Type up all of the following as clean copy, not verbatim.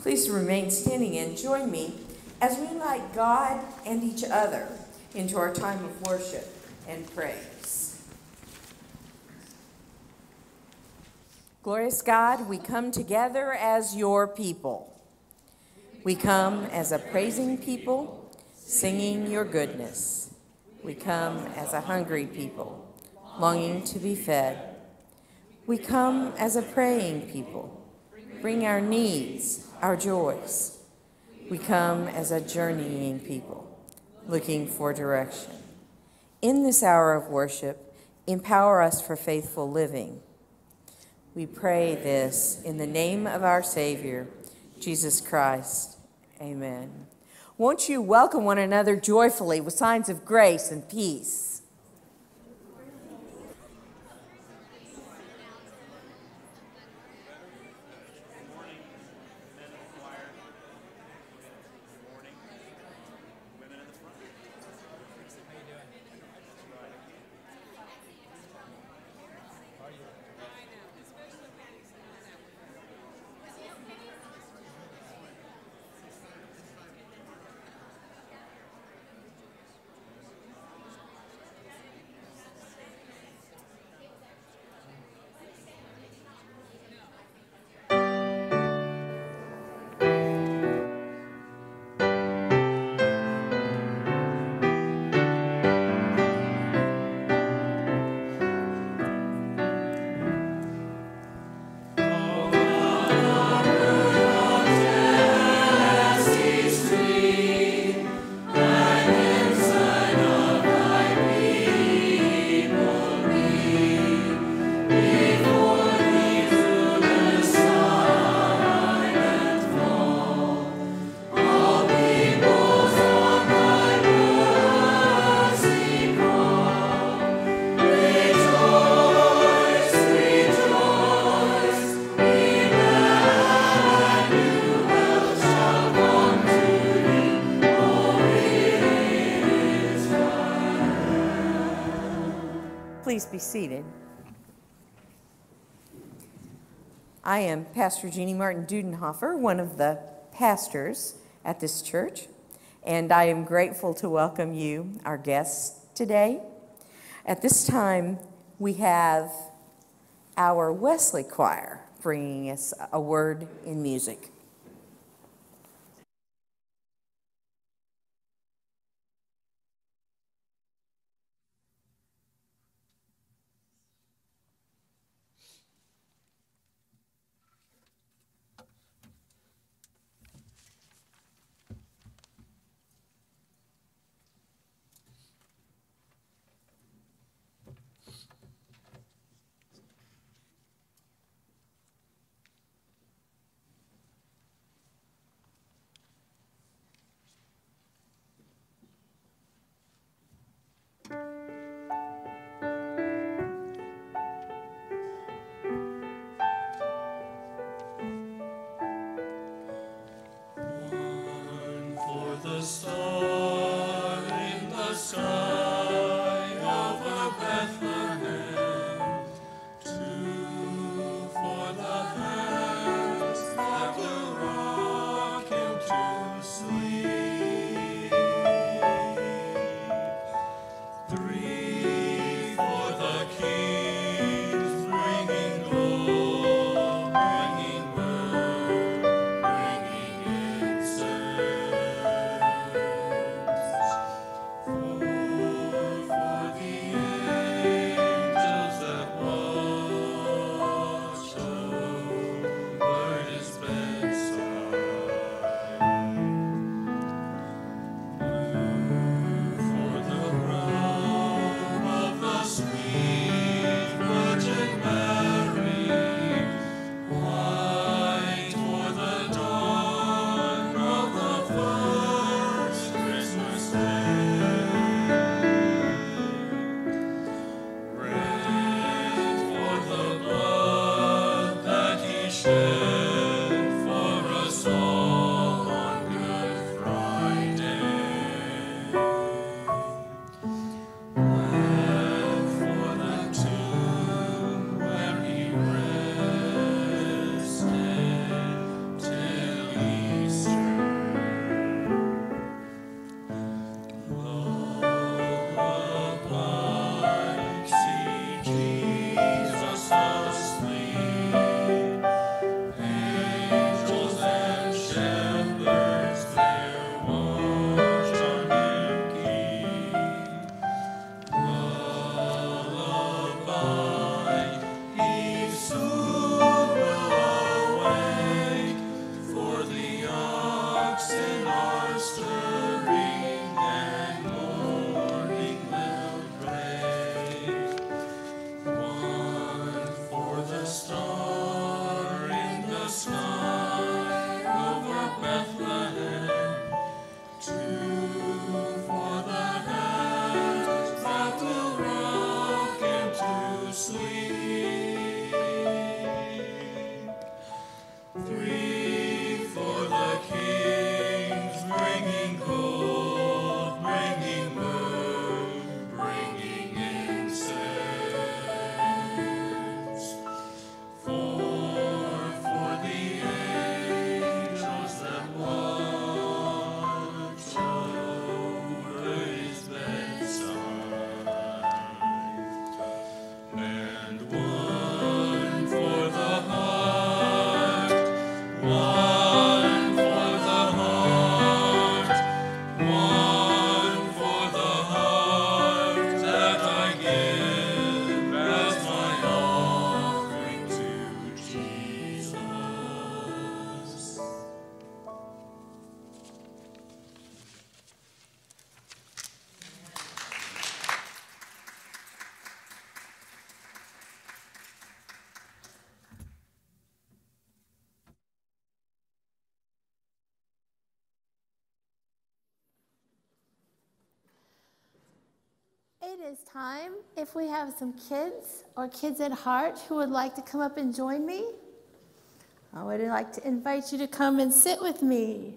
Please remain standing and join me as we light God and each other into our time of worship and praise. Glorious God, we come together as your people. We come as a praising people, singing your goodness. We come as a hungry people, longing to be fed. We come as a praying people, bring our needs, our joys. We come as a journeying people, looking for direction. In this hour of worship, empower us for faithful living. We pray this in the name of our Savior, Jesus Christ. Amen. Won't you welcome one another joyfully with signs of grace and peace? Please be seated. I am Pastor Jeannie Martin Dudenhofer, one of the pastors at this church, and I am grateful to welcome you, our guests, today. At this time, we have our Wesley Choir bringing us a word in music. Till he Three for the kings, bringing gold, bringing myrrh, bringing incense. Four for the angels that watch over his bedside, and one for the heart, one for the heart, one for the heart that I give as my offering to Jesus. It is time. If we have some kids or kids at heart who would like to come up and join me, I would like to invite you to come and sit with me.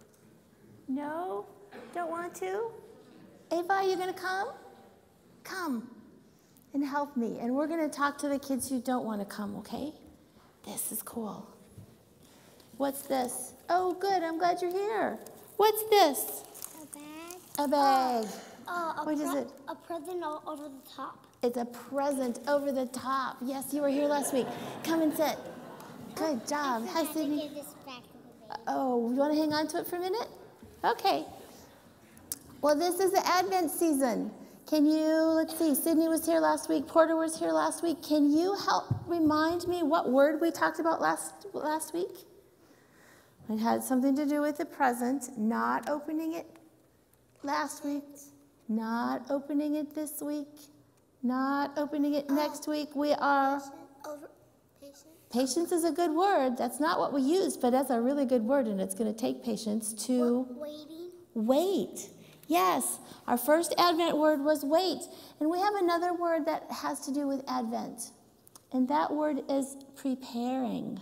No? Don't want to? Ava, you going to come? Come and help me. And we're going to talk to the kids who don't want to come, okay? This is cool. What's this? Oh, good. I'm glad you're here. What's this? A bag. A bag. What is it? A present over the top. It's a present over the top. Yes, you were here last week. Come and sit. Good job. Hi, Sydney. Give this back to the baby. Oh, you want to hang on to it for a minute? Okay. Well, this is the Advent season. Can you, let's see, Sydney was here last week. Porter was here last week. Can you help remind me what word we talked about last week? It had something to do with the present, not opening it last week. Not opening it this week, not opening it next week. We are, patience is a good word. That's not what we used, but that's a really good word, and it's going to take patience to wait. Yes, our first Advent word was wait, and we have another word that has to do with Advent, and that word is preparing.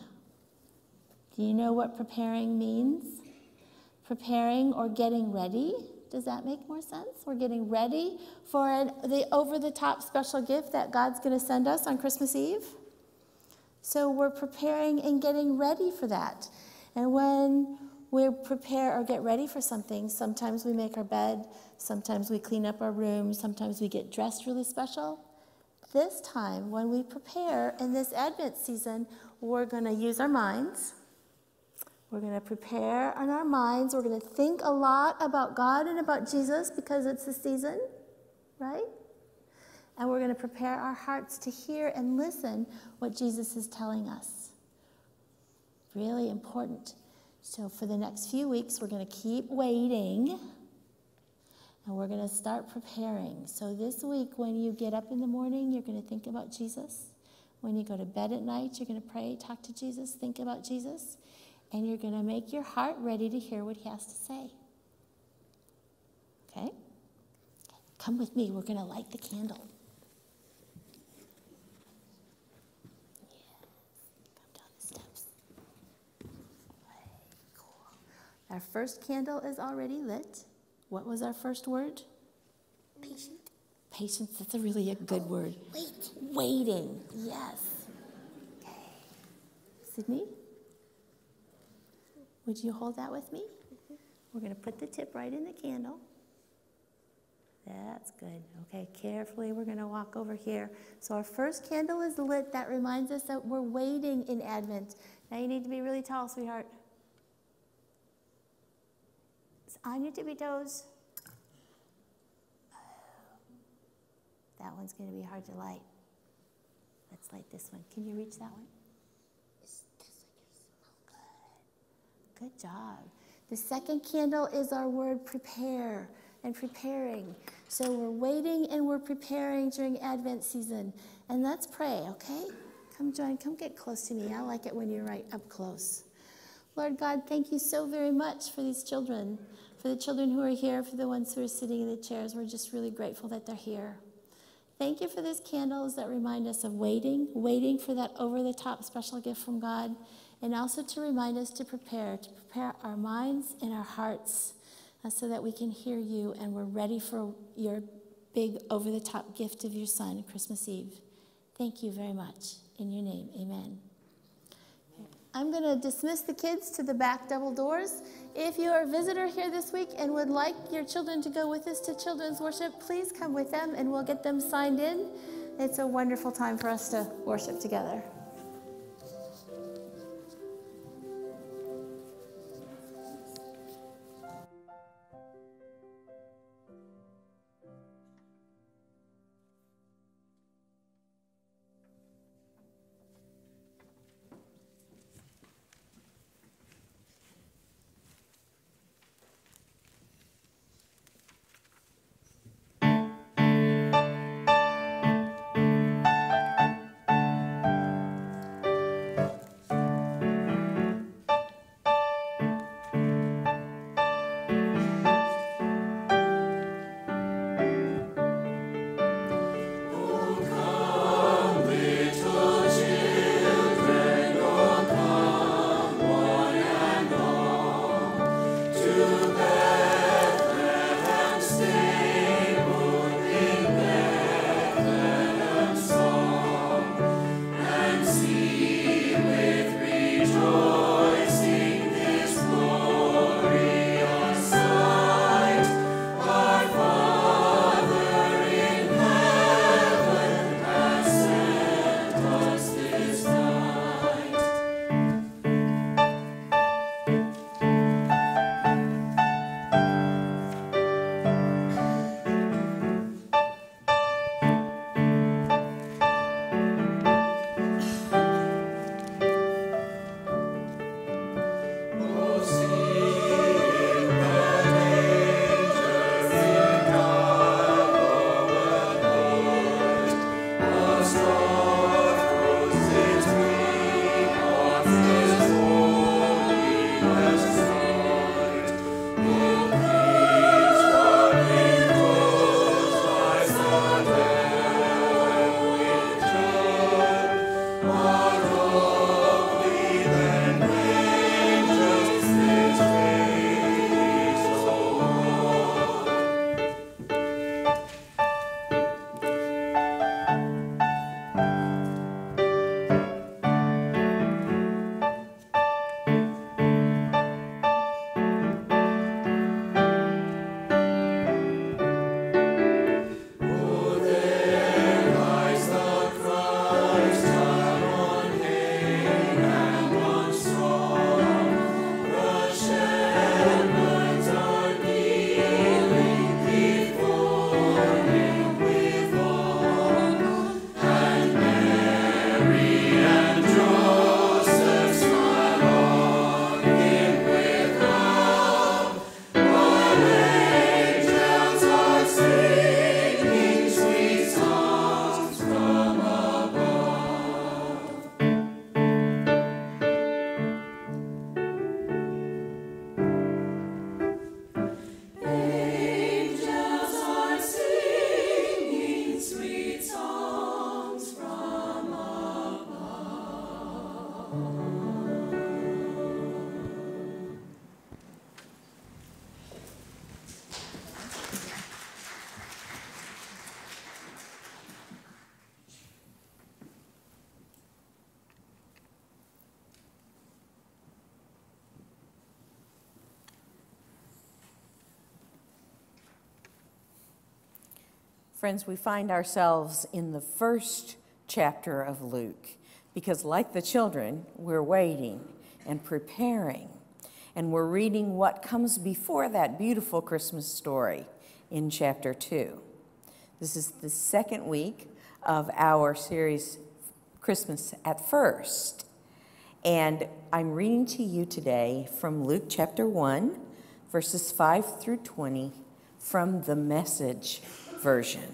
Do you know what preparing means? Preparing or getting ready. Does that make more sense? We're getting ready for the over-the-top special gift that God's going to send us on Christmas Eve. So we're preparing and getting ready for that. And when we prepare or get ready for something, sometimes we make our bed, sometimes we clean up our room, sometimes we get dressed really special. This time, when we prepare in this Advent season, we're going to use our minds. We're going to prepare in our minds. We're going to think a lot about God and about Jesus because it's the season, right? And we're going to prepare our hearts to hear and listen what Jesus is telling us. Really important. So for the next few weeks, we're going to keep waiting, and we're going to start preparing. So this week, when you get up in the morning, you're going to think about Jesus. When you go to bed at night, you're going to pray, talk to Jesus, think about Jesus. And you're going to make your heart ready to hear what he has to say. Okay? Come with me. We're going to light the candle. Yes. Come down the steps. Cool. Our first candle is already lit. What was our first word? Patient. Patience. That's a really good word. Wait. Waiting. Yes. Okay. Sydney? Would you hold that with me? Mm-hmm. We're going to put the tip right in the candle. That's good. Okay, carefully we're going to walk over here. So our first candle is lit. That reminds us that we're waiting in Advent. Now you need to be really tall, sweetheart. It's on your tippy toes. That one's going to be hard to light. Let's light this one. Can you reach that one? Good job. The second candle is our word prepare and preparing. So we're waiting and we're preparing during Advent season. And let's pray, okay? Come get close to me. I like it when you're right up close. Lord God, thank you so very much for these children, for the children who are here, for the ones who are sitting in the chairs. We're just really grateful that they're here. Thank you for these candles that remind us of waiting for that over-the-top special gift from God, and also to remind us to prepare our minds and our hearts so that we can hear you and we're ready for your big over-the-top gift of your Son, Christmas Eve. Thank you very much. In your name, amen. I'm going to dismiss the kids to the back double doors. If you are a visitor here this week and would like your children to go with us to children's worship, please come with them and we'll get them signed in. It's a wonderful time for us to worship together. Friends, we find ourselves in the first chapter of Luke because, like the children, we're waiting and preparing, and we're reading what comes before that beautiful Christmas story in chapter 2. This is the second week of our series, Christmas at First, and I'm reading to you today from Luke chapter 1, verses 5 through 20, from the Message version.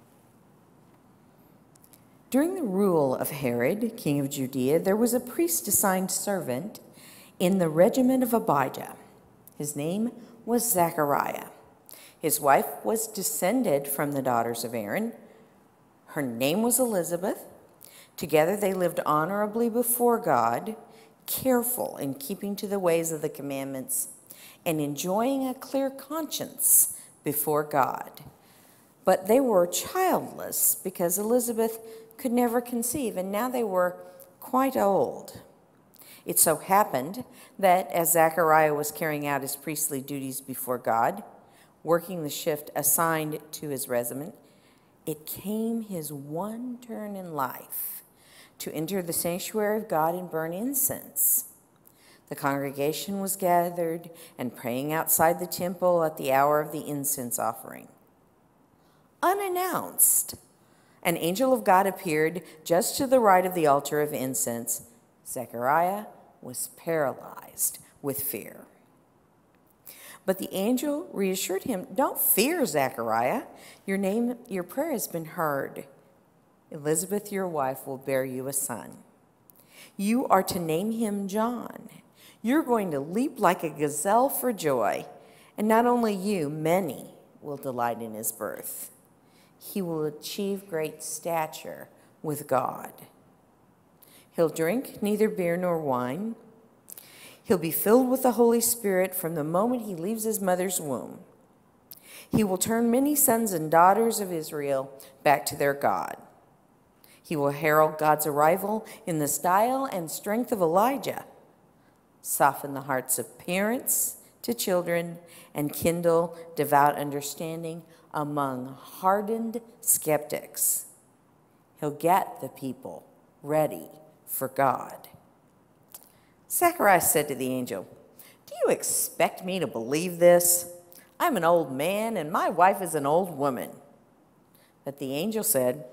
During the rule of Herod, king of Judea, there was a priest assigned servant in the regiment of Abijah. His name was Zechariah. His wife was descended from the daughters of Aaron. Her name was Elizabeth. Together they lived honorably before God, careful in keeping to the ways of the commandments and enjoying a clear conscience before God. But they were childless because Elizabeth could never conceive, and now they were quite old. It so happened that as Zechariah was carrying out his priestly duties before God, working the shift assigned to his regiment, it came his one turn in life to enter the sanctuary of God and burn incense. The congregation was gathered and praying outside the temple at the hour of the incense offering. Unannounced, an angel of God appeared just to the right of the altar of incense. Zechariah was paralyzed with fear. But the angel reassured him, "Don't fear, Zechariah. Your prayer has been heard. Elizabeth, your wife, will bear you a son. You are to name him John. You're going to leap like a gazelle for joy, and not only you, many will delight in his birth. He will achieve great stature with God. He'll drink neither beer nor wine. He'll be filled with the Holy Spirit from the moment he leaves his mother's womb. He will turn many sons and daughters of Israel back to their God. He will herald God's arrival in the style and strength of Elijah, soften the hearts of parents to children, and kindle devout understanding among hardened skeptics. He'll get the people ready for God." Zechariah said to the angel, "Do you expect me to believe this? I'm an old man and my wife is an old woman." But the angel said,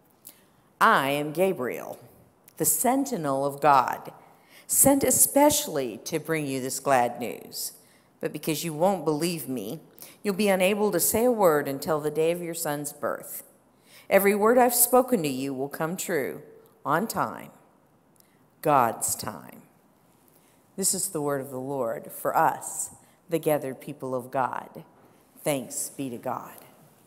"I am Gabriel, the sentinel of God, sent especially to bring you this glad news. But because you won't believe me, you'll be unable to say a word until the day of your son's birth. Every word I've spoken to you will come true on time, God's time." This is the word of the Lord for us, the gathered people of God. Thanks be to God.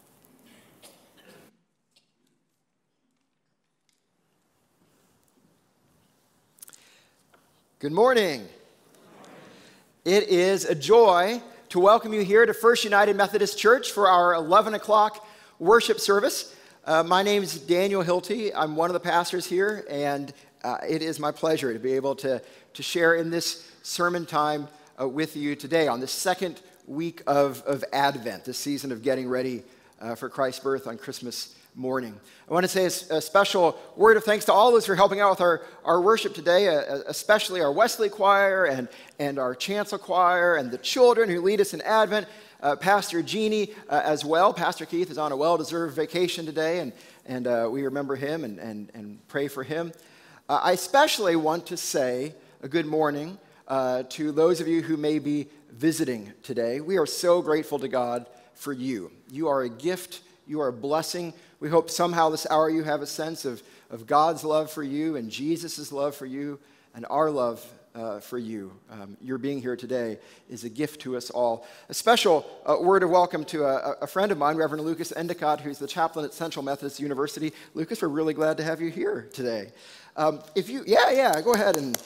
Good morning. It is a joy to welcome you here to First United Methodist Church for our 11 o'clock worship service. My name is Daniel Hilty. I'm one of the pastors here, and it is my pleasure to be able to share in this sermon time with you today on the second week of Advent, this season of getting ready for Christ's birth on Christmas morning. I want to say a special word of thanks to all those who are helping out with our worship today, especially our Wesley choir and our chancel choir and the children who lead us in Advent, Pastor Jeannie as well. Pastor Keith is on a well-deserved vacation today, and we remember him and pray for him. I especially want to say a good morning to those of you who may be visiting today. We are so grateful to God for you. You are a gift. You are a blessing. We hope somehow this hour you have a sense of God's love for you and Jesus' love for you and our love for you. Your being here today is a gift to us all. A special word of welcome to a friend of mine, Reverend Lucas Endicott, who's the chaplain at Central Methodist University. Lucas, we're really glad to have you here today. Go ahead and...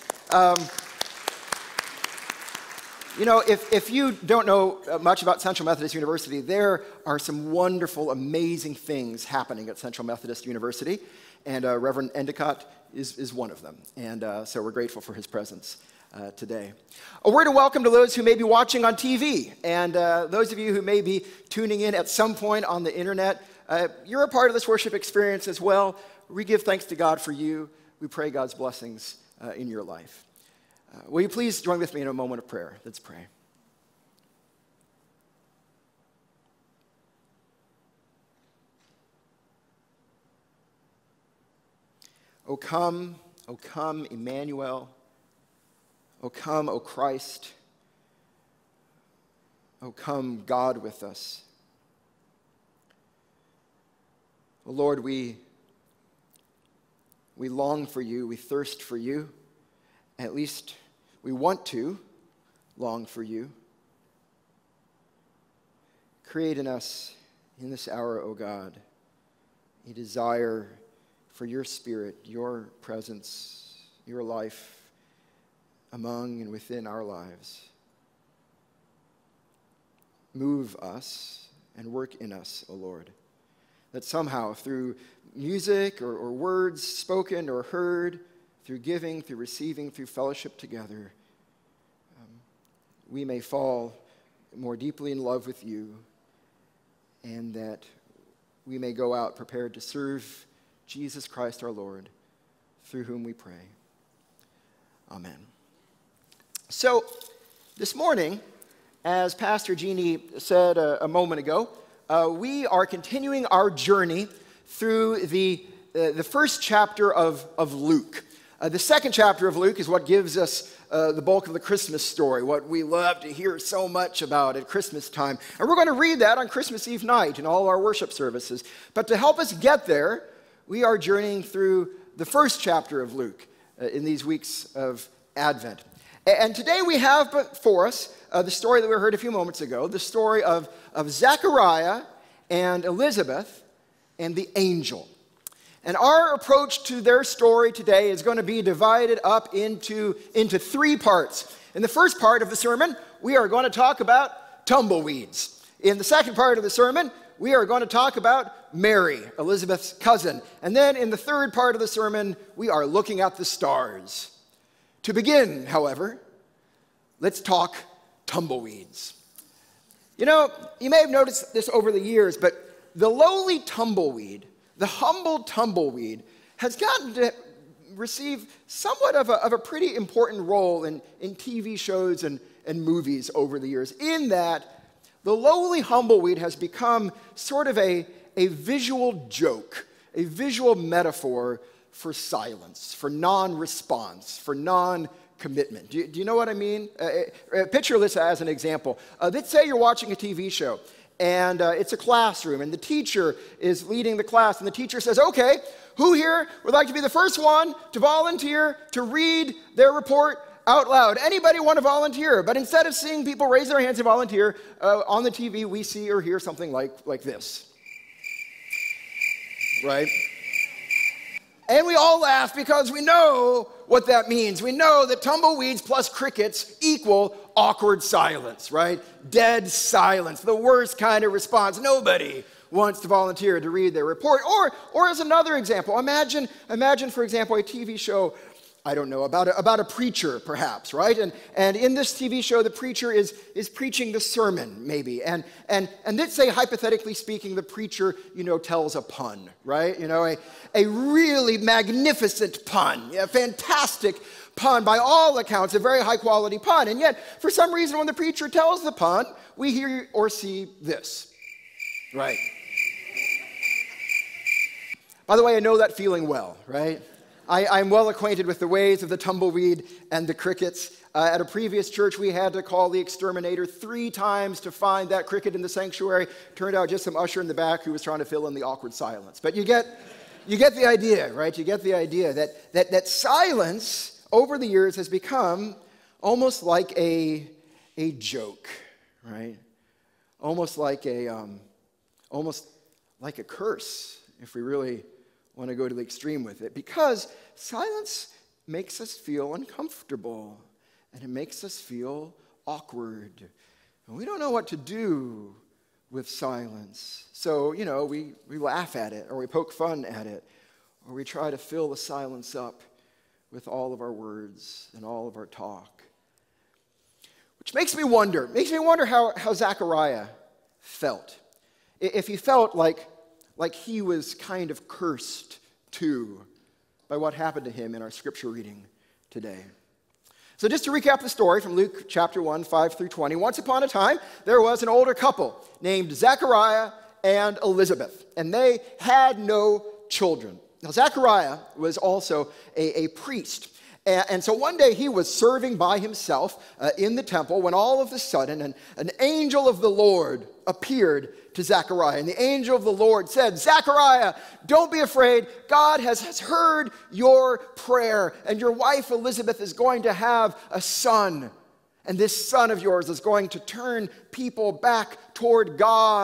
if you don't know much about Central Methodist University, there are some wonderful, amazing things happening at Central Methodist University, and Reverend Endicott is one of them, and so we're grateful for his presence today. A word of welcome to those who may be watching on TV, and those of you who may be tuning in at some point on the internet. You're a part of this worship experience as well. We give thanks to God for you. We pray God's blessings in your life. Will you please join with me in a moment of prayer? Let's pray. O come, Emmanuel. O come, O Christ. O come, God with us. O Lord, we long for you, we thirst for you. At least we want to long for you. Create in us in this hour, O God, a desire for your Spirit, your presence, your life among and within our lives. Move us and work in us, O Lord, that somehow through music or words spoken or heard, through giving, through receiving, through fellowship together, we may fall more deeply in love with you, and that we may go out prepared to serve Jesus Christ our Lord, through whom we pray. Amen. So, this morning, as Pastor Jeannie said a moment ago, we are continuing our journey through the first chapter of Luke. The second chapter of Luke is what gives us the bulk of the Christmas story, what we love to hear so much about at Christmas time. And we're going to read that on Christmas Eve night in all our worship services. But to help us get there, we are journeying through the first chapter of Luke in these weeks of Advent. And today we have before us the story that we heard a few moments ago, the story of Zechariah and Elizabeth and the angel. And our approach to their story today is going to be divided up into three parts. In the first part of the sermon, we are going to talk about tumbleweeds. In the second part of the sermon, we are going to talk about Mary, Elizabeth's cousin. And then in the third part of the sermon, we are looking at the stars. To begin, however, let's talk tumbleweeds. You know, you may have noticed this over the years, but the lowly tumbleweed, the humble tumbleweed, has gotten to receive somewhat of a pretty important role in TV shows and movies over the years, in that the lowly humbleweed has become sort of a visual joke, a visual metaphor for silence, for non-response, for non-commitment. Do you know what I mean? Picture this as an example. Let's say you're watching a TV show, and it's a classroom, and the teacher is leading the class, and the teacher says, okay, who here would like to be the first one to volunteer to read their report out loud? Anybody want to volunteer? But instead of seeing people raise their hands and volunteer, on the TV we see or hear something like this. Right? And we all laugh because we know what that means. We know that tumbleweeds plus crickets equal awkward silence, right? Dead silence, the worst kind of response. Nobody wants to volunteer to read their report. Or as another example, imagine, for example, a TV show, I don't know, about a preacher, perhaps, right? And in this TV show, the preacher is preaching the sermon, maybe. And let's say, hypothetically speaking, the preacher, tells a pun, right? A really magnificent pun, a fantastic pun, by all accounts, a very high-quality pun. And yet, for some reason, when the preacher tells the pun, we hear or see this, right? By the way, I know that feeling well, right? I'm well acquainted with the ways of the tumbleweed and the crickets. At a previous church, we had to call the exterminator 3 times to find that cricket in the sanctuary. Turned out just some usher in the back who was trying to fill in the awkward silence. But you get the idea, right? You get the idea that silence over the years has become almost like a joke, right? Almost like a curse, if we really want to go to the extreme with it, because silence makes us feel uncomfortable, and it makes us feel awkward. And we don't know what to do with silence. So, we laugh at it, or we poke fun at it, or we try to fill the silence up with all of our words and all of our talk. Which makes me wonder how Zechariah felt. If he felt like he was kind of cursed too by what happened to him in our scripture reading today. So just to recap the story from Luke chapter 1, 5 through 20. Once upon a time, there was an older couple named Zechariah and Elizabeth, and they had no children. Now, Zechariah was also a priest. And so one day he was serving by himself in the temple when all of a sudden an angel of the Lord appeared to Zechariah. And the angel of the Lord said, Zechariah, don't be afraid. God has heard your prayer, and your wife Elizabeth is going to have a son. And this son of yours is going to turn people back toward God.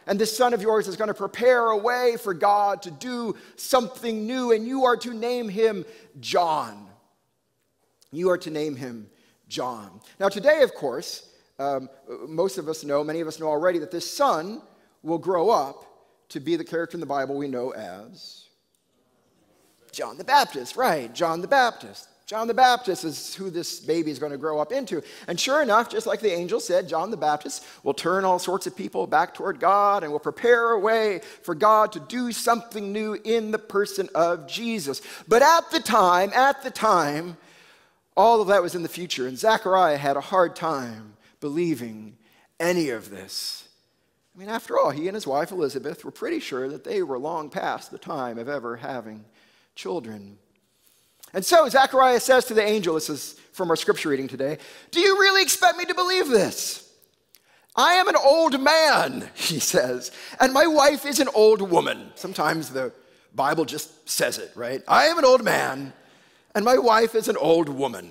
And this son of yours is going to prepare a way for God to do something new, and you are to name him John. You are to name him John. Now today, of course, most of us know, many of us know already, that this son will grow up to be the character in the Bible we know as John the Baptist, right? John the Baptist. John the Baptist is who this baby is going to grow up into. And sure enough, just like the angel said, John the Baptist will turn all sorts of people back toward God and will prepare a way for God to do something new in the person of Jesus. But at the time, all of that was in the future, and Zechariah had a hard time believing any of this. I mean, after all, he and his wife Elizabeth were pretty sure that they were long past the time of ever having children. And so Zechariah says to the angel, this is from our scripture reading today, "Do you really expect me to believe this? I am an old man," he says, "and my wife is an old woman." Sometimes the Bible just says it, right? "I am an old man, and my wife is an old woman."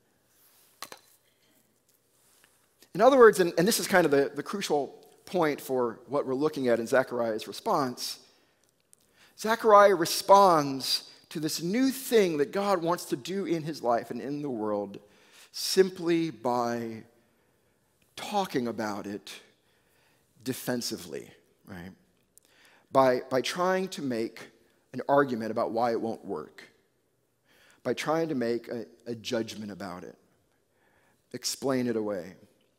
In other words, and this is kind of the crucial point for what we're looking at in Zechariah's response, Zechariah responds to this new thing that God wants to do in his life and in the world simply by talking about it defensively, right? By trying to make an argument about why it won't work, by trying to make a judgment about it, explain it away.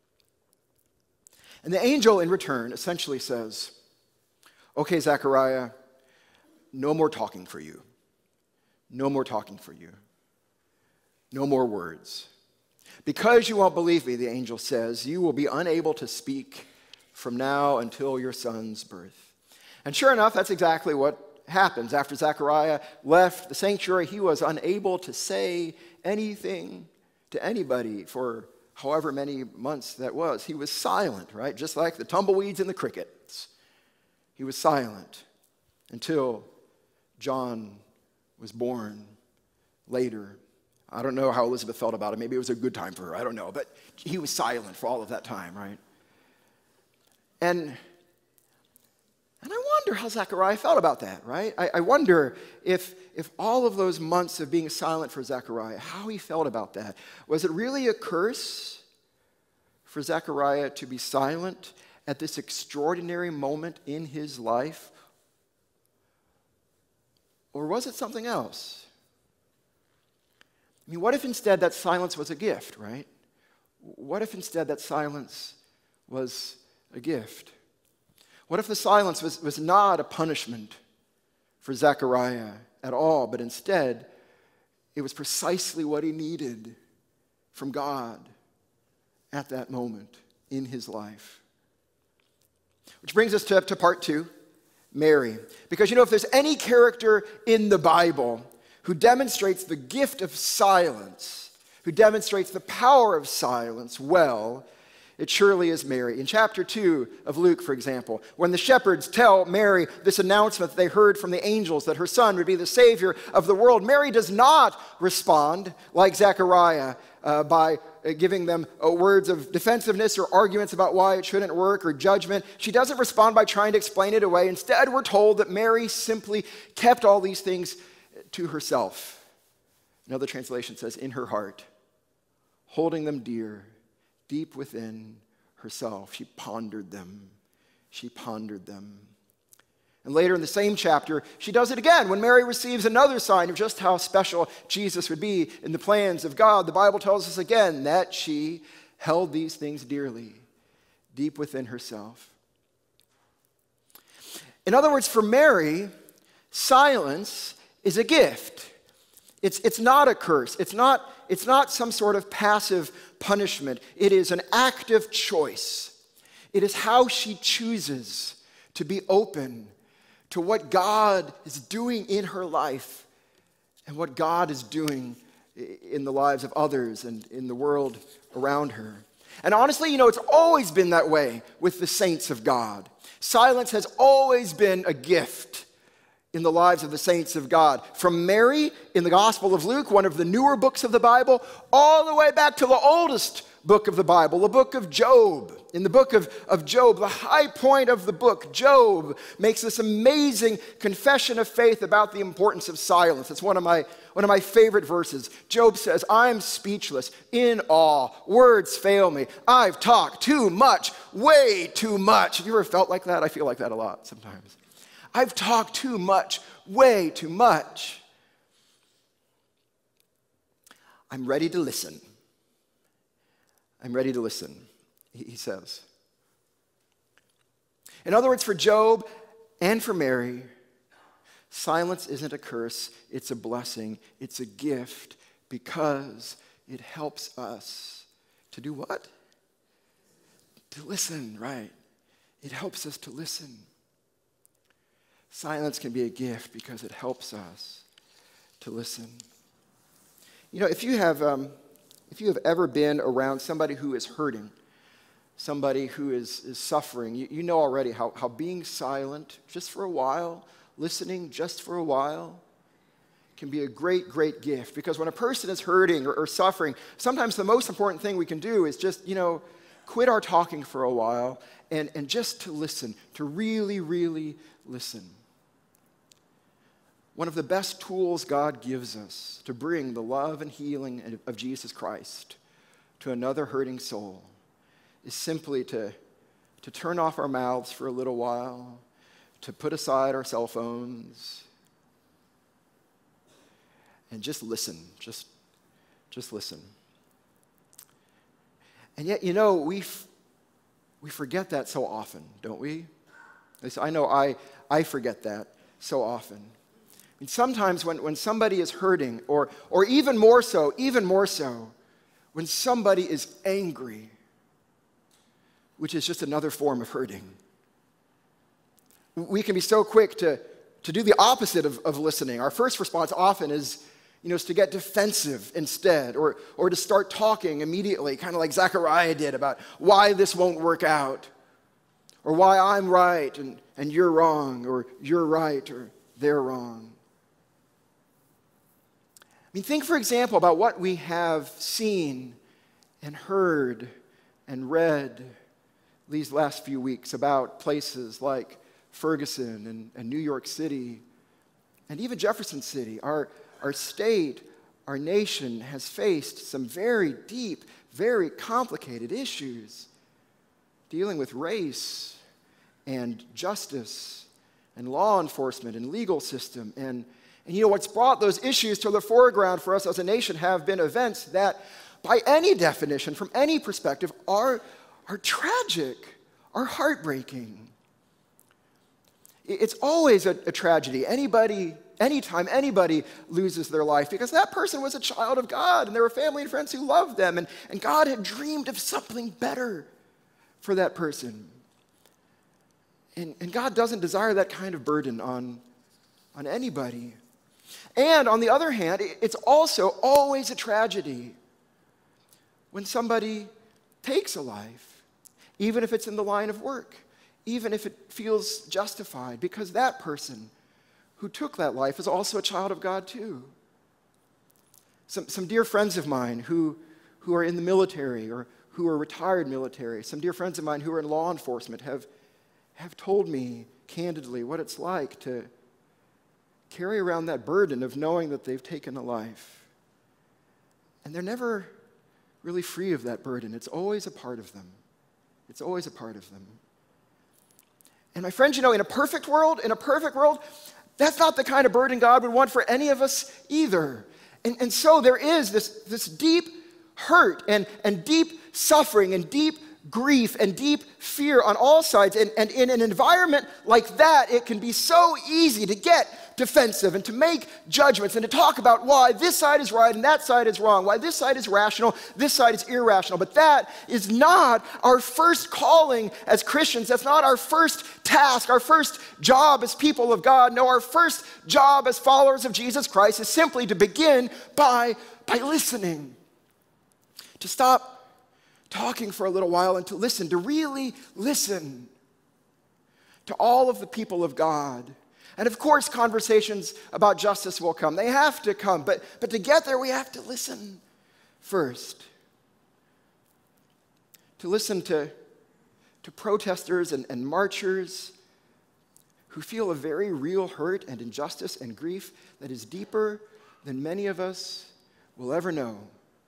And the angel in return essentially says, "Okay, Zechariah, no more talking for you. No more talking for you. No more words. Because you won't believe me," the angel says, "you will be unable to speak from now until your son's birth." And sure enough, that's exactly what happens. After Zechariah left the sanctuary, he was unable to say anything to anybody for however many months that was. He was silent, right? Just like the tumbleweeds and the crickets. He was silent until John was born later. I don't know how Elizabeth felt about it. Maybe it was a good time for her. I don't know. But he was silent for all of that time, right? And I wonder how Zechariah felt about that, right? I wonder if all of those months of being silent for Zechariah, how he felt about that. Was it really a curse for Zechariah to be silent at this extraordinary moment in his life? Or was it something else? I mean, what if instead that silence was a gift, right? What if instead that silence was a gift? What if the silence was not a punishment for Zechariah at all, but instead it was precisely what he needed from God at that moment in his life? Which brings us to part two, Mary. Because, if there's any character in the Bible who demonstrates the gift of silence, who demonstrates the power of silence, well, it surely is Mary. In chapter 2 of Luke, for example, when the shepherds tell Mary this announcement that they heard from the angels that her son would be the Savior of the world, Mary does not respond like Zechariah by giving them words of defensiveness or arguments about why it shouldn't work or judgment. She doesn't respond by trying to explain it away. Instead, we're told that Mary simply kept all these things to herself. Another translation says, in her heart, holding them deep within herself. She pondered them. She pondered them. And later in the same chapter, she does it again when Mary receives another sign of just how special Jesus would be in the plans of God. The Bible tells us again that she held these things dearly, deep within herself. In other words, for Mary, silence is a gift. It's not a curse. It's not some sort of passive punishment. It is an active choice. It is how she chooses to be open to what God is doing in her life and what God is doing in the lives of others and in the world around her. And honestly, it's always been that way with the saints of God. Silence has always been a gift in the lives of the saints of God. From Mary in the Gospel of Luke, one of the newer books of the Bible, all the way back to the oldest book of the Bible, the book of Job. In the book of Job, the high point of the book, Job makes this amazing confession of faith about the importance of silence. It's one of my favorite verses. Job says, I'm speechless, in awe, words fail me. I've talked too much, way too much. Have you ever felt like that? I feel like that a lot sometimes. I've talked too much, way too much. I'm ready to listen. I'm ready to listen, he says. In other words, for Job and for Mary, silence isn't a curse, it's a blessing, it's a gift, because it helps us to do what? To listen, right? It helps us to listen. Silence can be a gift because it helps us to listen. You know, if you have ever been around somebody who is hurting, somebody who is suffering, you know already how being silent just for a while, listening just for a while, can be a great, great gift. Because when a person is hurting or suffering, sometimes the most important thing we can do is just, quit our talking for a while and just to listen, to really, really listen. One of the best tools God gives us to bring the love and healing of Jesus Christ to another hurting soul is simply to turn off our mouths for a little while, to put aside our cell phones, and just listen, just listen. And yet, we forget that so often, don't we? At least I know I forget that so often. I mean, sometimes when somebody is hurting, or even more so, when somebody is angry, which is just another form of hurting, we can be so quick to do the opposite of listening. Our first response often is to get defensive instead, or to start talking immediately, kind of like Zechariah did about why this won't work out, or why I'm right and you're wrong, or you're right or they're wrong. I mean, think, for example, about what we have seen and heard and read these last few weeks about places like Ferguson and New York City and even Jefferson City. Our state, our nation has faced some very deep, very complicated issues dealing with race and justice and law enforcement and legal system. And what's brought those issues to the foreground for us as a nation have been events that, by any definition, from any perspective, are tragic, are heartbreaking. It's always a tragedy. Anytime anybody loses their life, because that person was a child of God, and there were family and friends who loved them, and God had dreamed of something better for that person. And God doesn't desire that kind of burden on anybody. And on the other hand, it's also always a tragedy when somebody takes a life, even if it's in the line of work, even if it feels justified, because that person who took that life is also a child of God too. Some dear friends of mine who are in the military or who are retired military, some dear friends of mine who are in law enforcement have told me candidly what it's like to carry around that burden of knowing that they've taken a life. And they're never really free of that burden. It's always a part of them. It's always a part of them. And my friends, in a perfect world, that's not the kind of burden God would want for any of us either. And so there is this deep hurt and deep suffering and deep grief and deep fear on all sides. And in an environment like that, it can be so easy to get defensive and to make judgments and to talk about why this side is right and that side is wrong, why this side is rational, this side is irrational. But that is not our first calling as Christians. That's not our first task, our first job as people of God. No, our first job as followers of Jesus Christ is simply to begin by listening, to stop talking for a little while and to listen, to really listen to all of the people of God. And of course, conversations about justice will come. They have to come. But to get there, we have to listen first. to listen to protesters and marchers who feel a very real hurt and injustice and grief that is deeper than many of us will ever know.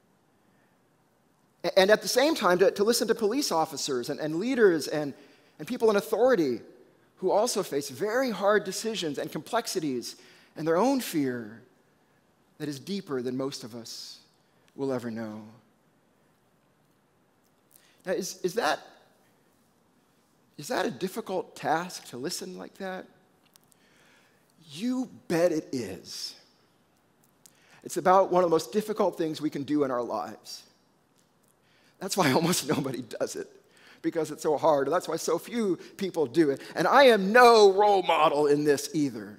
And at the same time, to listen to police officers and leaders and people in authority who also face very hard decisions and complexities and their own fear that is deeper than most of us will ever know. Now, is that a difficult task to listen like that? You bet it is. It's about one of the most difficult things we can do in our lives. That's why almost nobody does it, because it's so hard. That's why so few people do it. And I am no role model in this either.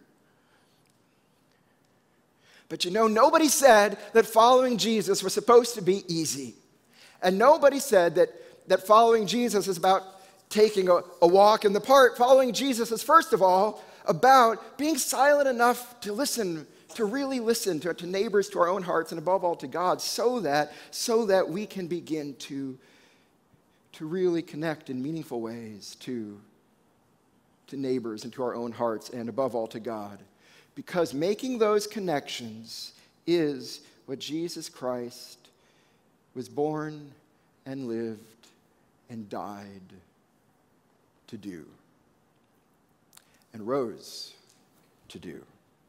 But nobody said that following Jesus was supposed to be easy. And nobody said that following Jesus is about taking a walk in the park. Following Jesus is, first of all, about being silent enough to listen, to really listen to neighbors, to our own hearts, and above all to God, so that we can begin to really connect in meaningful ways to neighbors and to our own hearts, and above all to God. Because making those connections is what Jesus Christ was born and lived and died to do, and rose to do.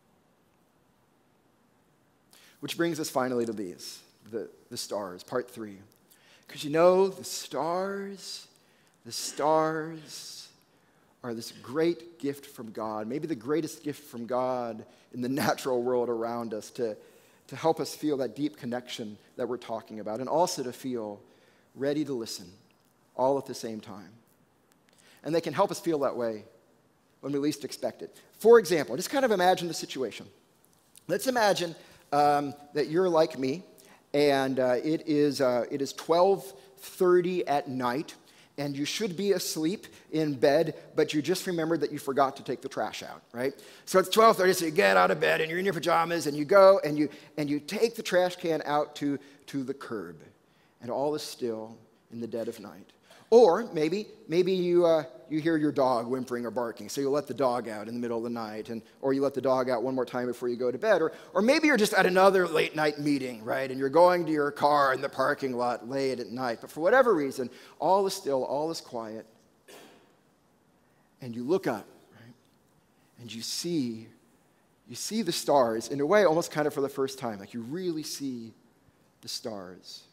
Which brings us finally to these, the stars, part 3. Because the stars are this great gift from God, maybe the greatest gift from God in the natural world around us to help us feel that deep connection that we're talking about, and also to feel ready to listen all at the same time. And they can help us feel that way when we least expect it. For example, just kind of imagine the situation. Let's imagine that you're like me, and it is 12:30 at night, and you should be asleep in bed, but you just remembered that you forgot to take the trash out, right? So it's 12:30, so you get out of bed, and you're in your pajamas, and you go, and you take the trash can out to the curb, and all is still in the dead of night. Or maybe you hear your dog whimpering or barking, so you let the dog out in the middle of the night, or you let the dog out one more time before you go to bed. Or maybe you're just at another late night meeting, right? And you're going to your car in the parking lot late at night. But for whatever reason, all is still, all is quiet. And you look up, right? And you see the stars in a way almost kind of for the first time. Like you really see the stars.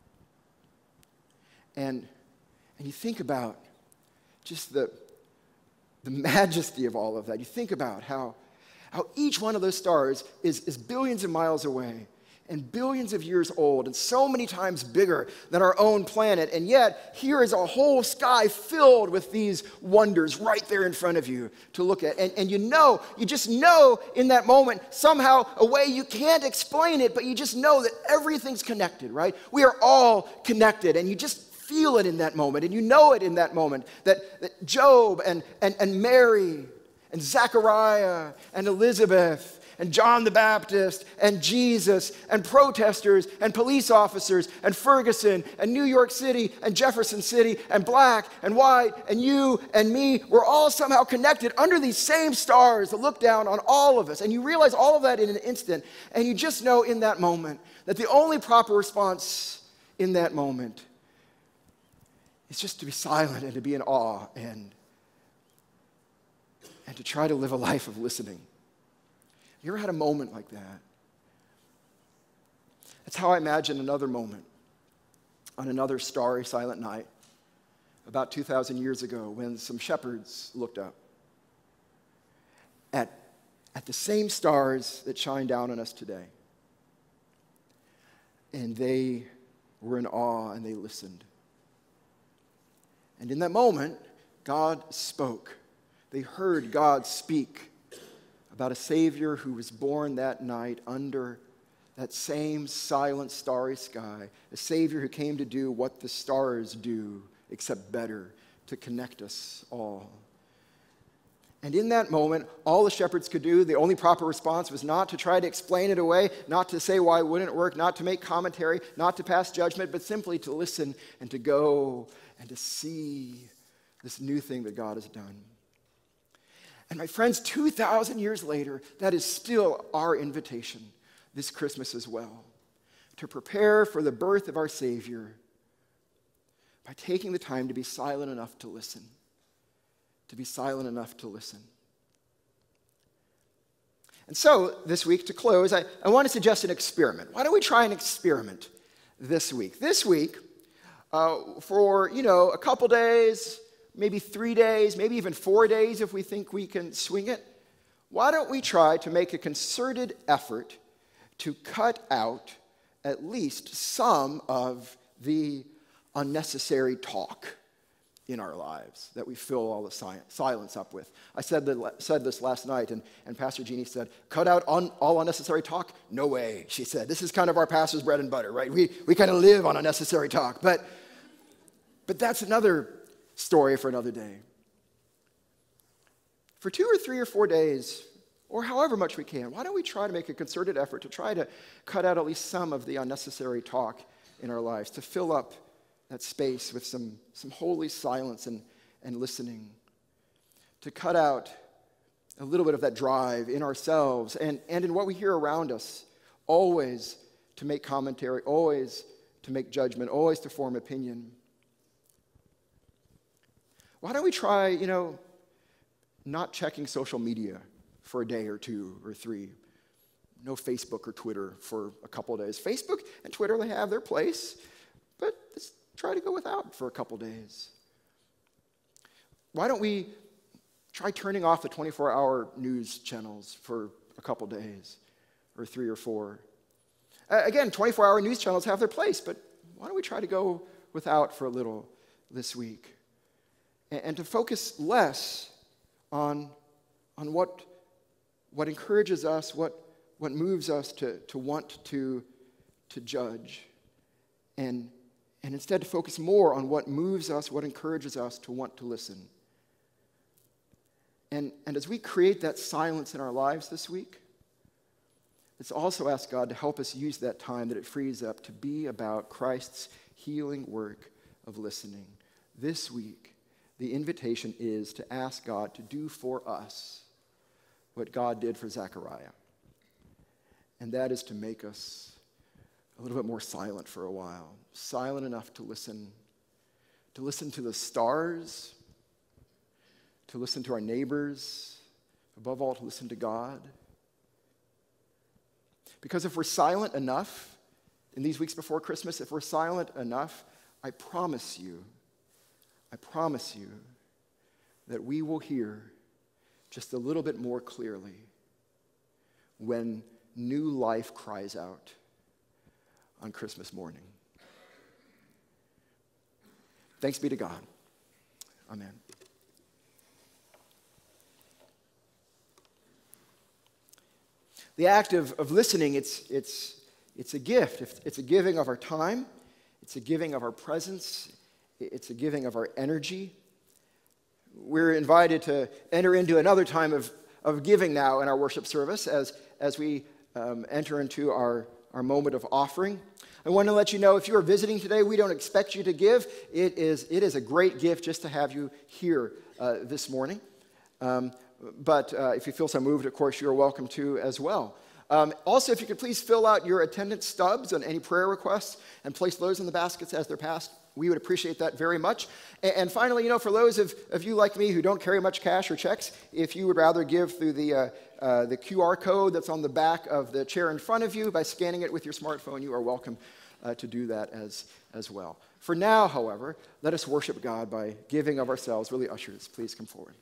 And you think about just the majesty of all of that. You think about how each one of those stars is billions of miles away and billions of years old and so many times bigger than our own planet. And yet, here is a whole sky filled with these wonders right there in front of you to look at. And you just know in that moment, somehow, a way you can't explain it, but you just know that everything's connected, right? We are all connected, and you just feel it in that moment, and you know it in that moment, that Job and Mary and Zechariah and Elizabeth and John the Baptist and Jesus and protesters and police officers and Ferguson and New York City and Jefferson City and black and white and you and me, we're all somehow connected under these same stars that look down on all of us. And you realize all of that in an instant, and you just know in that moment that the only proper response in that moment is just to be silent and to be in awe and to try to live a life of listening. You ever had a moment like that? That's how I imagine another moment on another starry, silent night about 2,000 years ago when some shepherds looked up at the same stars that shine down on us today. And they were in awe and they listened. And in that moment, God spoke. They heard God speak about a Savior who was born that night under that same silent, starry sky, a Savior who came to do what the stars do, except better, to connect us all. And in that moment, all the shepherds could do, the only proper response was not to try to explain it away, not to say why it wouldn't work, not to make commentary, not to pass judgment, but simply to listen and to go and to see this new thing that God has done. And my friends, 2,000 years later, that is still our invitation this Christmas as well, to prepare for the birth of our Savior by taking the time to be silent enough to listen. To be silent enough to listen. And so, this week, to close, I want to suggest an experiment. Why don't we try an experiment this week? This week, for, a couple days, maybe 3 days, maybe even 4 days if we think we can swing it, why don't we try to make a concerted effort to cut out at least some of the unnecessary talk in our lives that we fill all the silence up with. I said this last night, and Pastor Jeannie said, cut out all unnecessary talk? No way, she said. This is kind of our pastor's bread and butter, right? We kind of live on unnecessary talk. But that's another story for another day. For 2 or 3 or 4 days, or however much we can, why don't we try to make a concerted effort to try to cut out at least some of the unnecessary talk in our lives, to fill up that space with some holy silence and listening, to cut out a little bit of that drive in ourselves and in what we hear around us, always to make commentary, always to make judgment, always to form opinion. Why don't we try, not checking social media for a day or 2 or 3? No Facebook or Twitter for a couple of days. Facebook and Twitter, they have their place, but let's try to go without for a couple days. Why don't we try turning off the 24-hour news channels for a couple days, or 3 or 4? Again, 24-hour news channels have their place, but why don't we try to go without for a little this week? And to focus less on what encourages us, what moves us to want to judge, and instead to focus more on what moves us, what encourages us to want to listen. And as we create that silence in our lives this week, let's also ask God to help us use that time that it frees up to be about Christ's healing work of listening. This week, the invitation is to ask God to do for us what God did for Zechariah. And that is to make us a little bit more silent for a while. Silent enough to listen to the stars, to listen to our neighbors, above all, to listen to God. Because if we're silent enough in these weeks before Christmas, if we're silent enough, I promise you that we will hear just a little bit more clearly when new life cries out on Christmas morning. Thanks be to God. Amen. The act of listening, it's a gift. It's a giving of our time. It's a giving of our presence. It's a giving of our energy. We're invited to enter into another time of giving now in our worship service as we enter into our moment of offering. I want to let you know, if you are visiting today, we don't expect you to give. It is a great gift just to have you here this morning. But if you feel so moved, of course, you're welcome to as well. Also, if you could please fill out your attendance stubs on any prayer requests and place those in the baskets as they're passed, we would appreciate that very much. And finally, for those of you like me who don't carry much cash or checks, if you would rather give through the QR code that's on the back of the chair in front of you by scanning it with your smartphone, you are welcome to do that as well. For now, however, let us worship God by giving of ourselves. Really, ushers, please come forward.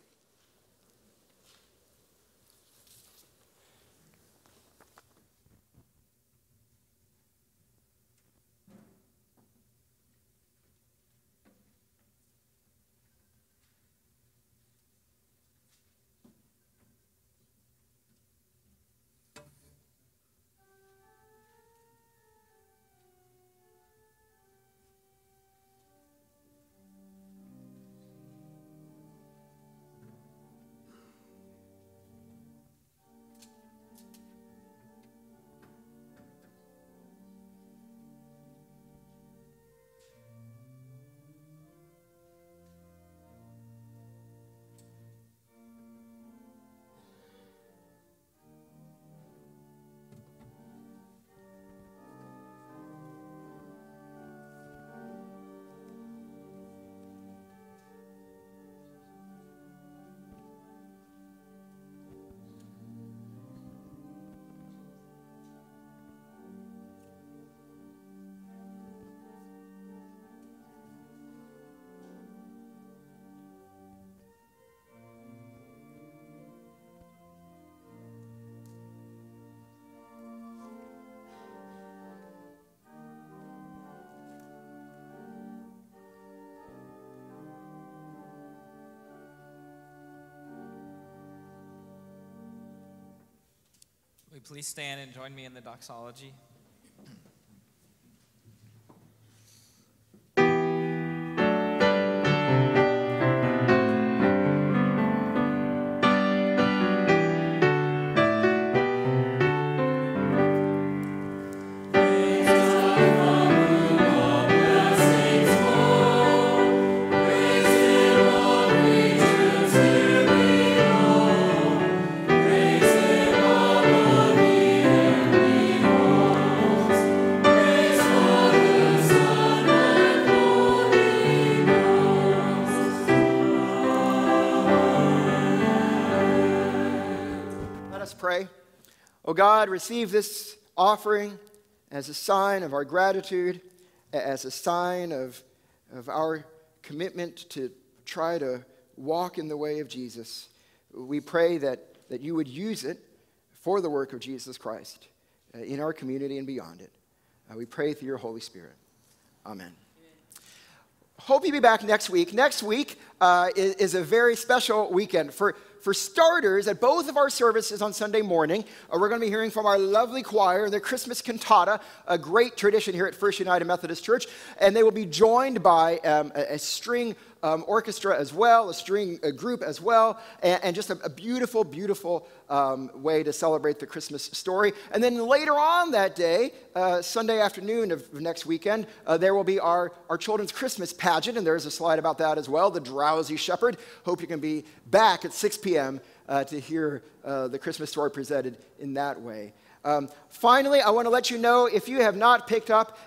Will you please stand and join me in the doxology? Pray. Oh God, receive this offering as a sign of our gratitude, as a sign of our commitment to try to walk in the way of Jesus. We pray that you would use it for the work of Jesus Christ in our community and beyond it. We pray through your Holy Spirit. Amen. Hope you'll be back next week. Next week is a very special weekend. For starters, at both of our services on Sunday morning, we're going to be hearing from our lovely choir, their Christmas cantata, a great tradition here at First United Methodist Church. And they will be joined by a string orchestra as well, a group as well, and just a beautiful, beautiful way to celebrate the Christmas story. And then later on that day, Sunday afternoon of next weekend, there will be our children's Christmas pageant, and there's a slide about that as well, The Drowsy Shepherd. Hope you can be back at 6 p.m. To hear the Christmas story presented in that way. Finally, I want to let you know, if you have not picked up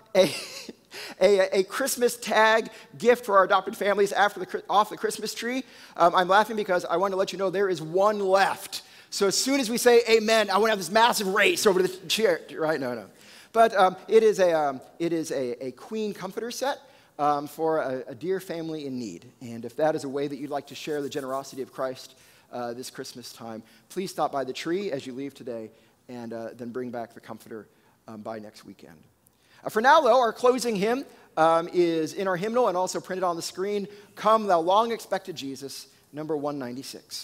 a Christmas tag gift for our adopted families off the Christmas tree, I'm laughing because I want to let you know there is one left. So as soon as we say amen, I want to have this massive race over to the chair, right? No. But it is a Queen Comforter set for a dear family in need. And if that is a way that you'd like to share the generosity of Christ this Christmas time, please stop by the tree as you leave today and then bring back the comforter by next weekend. For now, though, our closing hymn is in our hymnal and also printed on the screen, Come Thou Long Expected Jesus, number 196.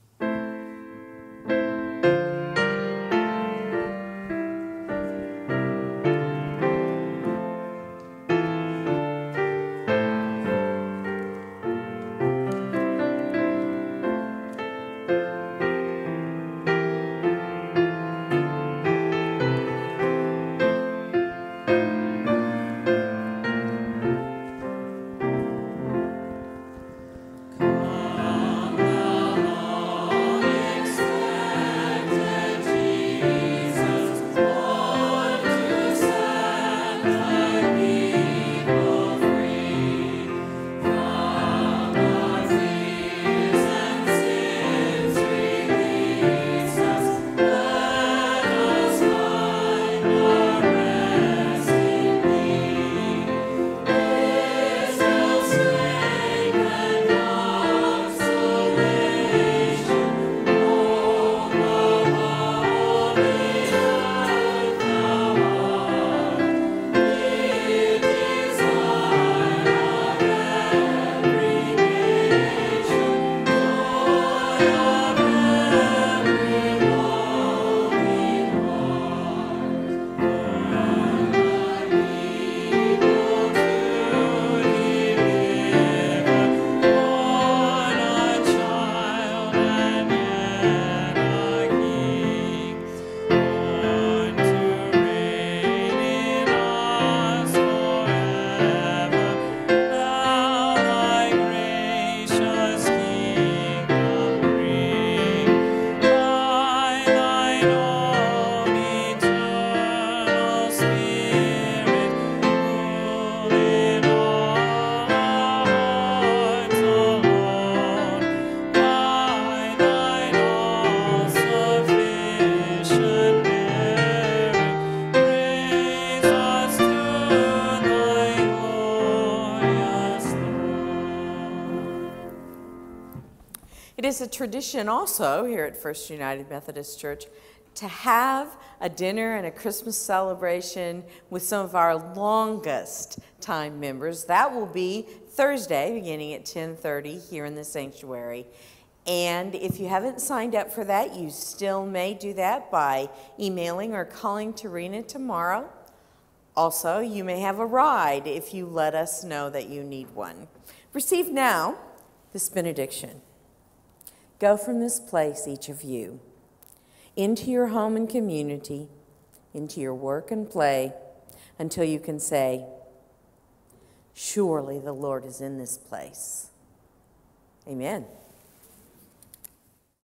It is a tradition also here at First United Methodist Church to have a dinner and a Christmas celebration with some of our longest time members. That will be Thursday beginning at 10:30 here in the sanctuary. And if you haven't signed up for that, you still may do that by emailing or calling Tarina tomorrow. Also, you may have a ride if you let us know that you need one. Receive now this benediction. Go from this place, each of you, into your home and community, into your work and play, until you can say, surely the Lord is in this place. Amen.